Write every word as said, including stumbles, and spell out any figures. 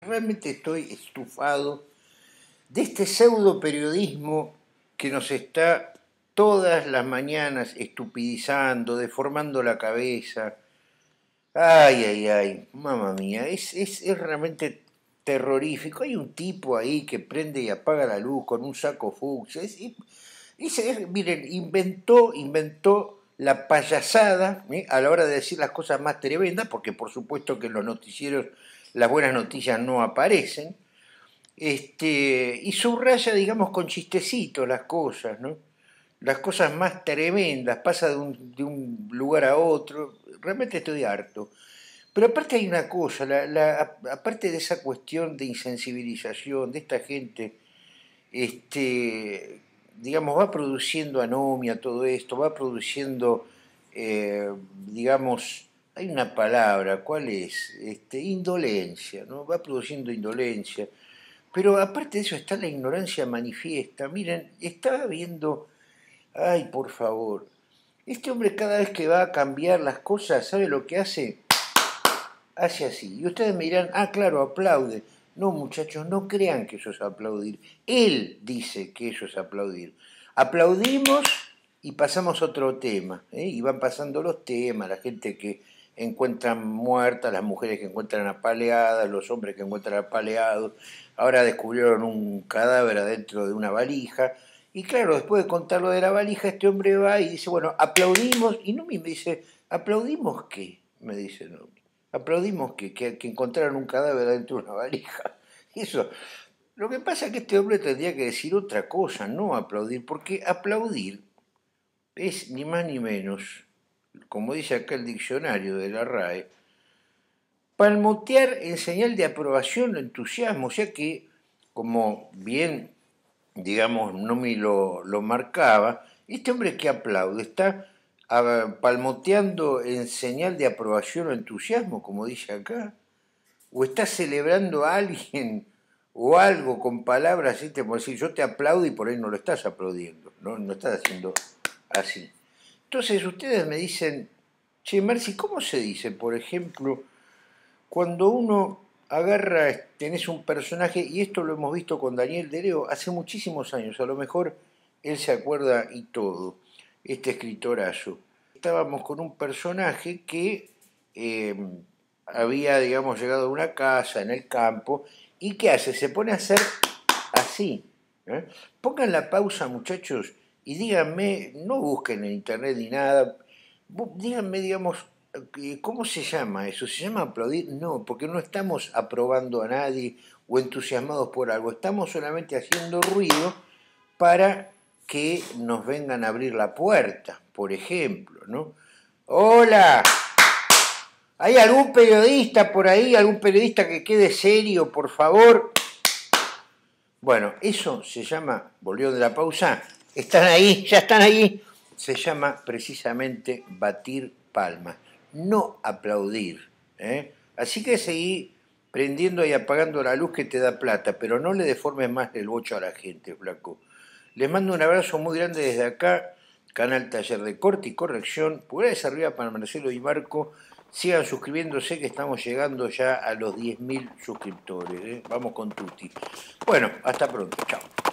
realmente estoy estufado de este pseudo periodismo que nos está todas las mañanas estupidizando, deformando la cabeza. Ay, ay, ay, mamma mía, es, es, es realmente terrorífico. Hay un tipo ahí que prende y apaga la luz con un saco fucsia. Es, es, es, es, miren, inventó, inventó la payasada, ¿eh?, a la hora de decir las cosas más tremendas, porque por supuesto que en los noticieros las buenas noticias no aparecen, este, y subraya, digamos, con chistecitos las cosas, ¿no? Las cosas más tremendas, pasa de un, de un lugar a otro, realmente estoy harto. Pero aparte hay una cosa, la, la, aparte de esa cuestión de insensibilización de esta gente, este, digamos, va produciendo anomia todo esto, va produciendo, eh, digamos, hay una palabra, ¿cuál es? Este, indolencia, ¿no? Va produciendo indolencia. Pero aparte de eso está la ignorancia manifiesta. Miren, estaba viendo, ay, por favor, este hombre cada vez que va a cambiar las cosas, ¿sabe lo que hace? Hace así. Y ustedes me dirán, ah, claro, aplaude. No, muchachos, no crean que eso es aplaudir. Él dice que eso es aplaudir. Aplaudimos y pasamos a otro tema, ¿eh? Y van pasando los temas, la gente que encuentran muertas, las mujeres que encuentran apaleadas, los hombres que encuentran apaleados. Ahora descubrieron un cadáver adentro de una valija. Y claro, después de contar lo de la valija, este hombre va y dice, bueno, aplaudimos. Y no me dice, ¿aplaudimos qué? Me dice, no. Aplaudimos que, que, que encontraron un cadáver dentro de una valija. Eso. Lo que pasa es que este hombre tendría que decir otra cosa, no aplaudir, porque aplaudir es ni más ni menos, como dice acá el diccionario de la R A E, palmotear en señal de aprobación o entusiasmo, o sea que, como bien, digamos, no me lo, lo marcaba, este hombre que aplaude está palmoteando en señal de aprobación o entusiasmo, como dice acá, o está celebrando a alguien o algo con palabras, ¿sí? Como decir, yo te aplaudo y por ahí no lo estás aplaudiendo, no, no estás haciendo así. Entonces ustedes me dicen, che, Marci, ¿cómo se dice, por ejemplo, cuando uno agarra, tenés un personaje, y esto lo hemos visto con Daniel Dereo hace muchísimos años, a lo mejor él se acuerda y todo, este escritorazo. Estábamos con un personaje que eh, había, digamos, llegado a una casa en el campo, y ¿qué hace? Se pone a hacer así. ¿eh? Pongan la pausa, muchachos, y díganme, no busquen en internet ni nada, díganme, digamos, ¿cómo se llama eso? ¿Se llama aplaudir? No, porque no estamos aprobando a nadie o entusiasmados por algo, estamos solamente haciendo ruido para que nos vengan a abrir la puerta, por ejemplo, ¿no? ¡Hola! ¿Hay algún periodista por ahí? ¿Algún periodista que quede serio, por favor? Bueno, eso se llama, volvió de la pausa, están ahí, ya están ahí, se llama precisamente batir palmas, no aplaudir, ¿eh? Así que seguí prendiendo y apagando la luz que te da plata, pero no le deformes más el bocho a la gente, flaco. Les mando un abrazo muy grande desde acá, canal Taller de Corte y Corrección, pulgares arriba para Marcelo y Marco. Sigan suscribiéndose que estamos llegando ya a los diez mil suscriptores, ¿eh? Vamos con tutti. Bueno, hasta pronto, chao.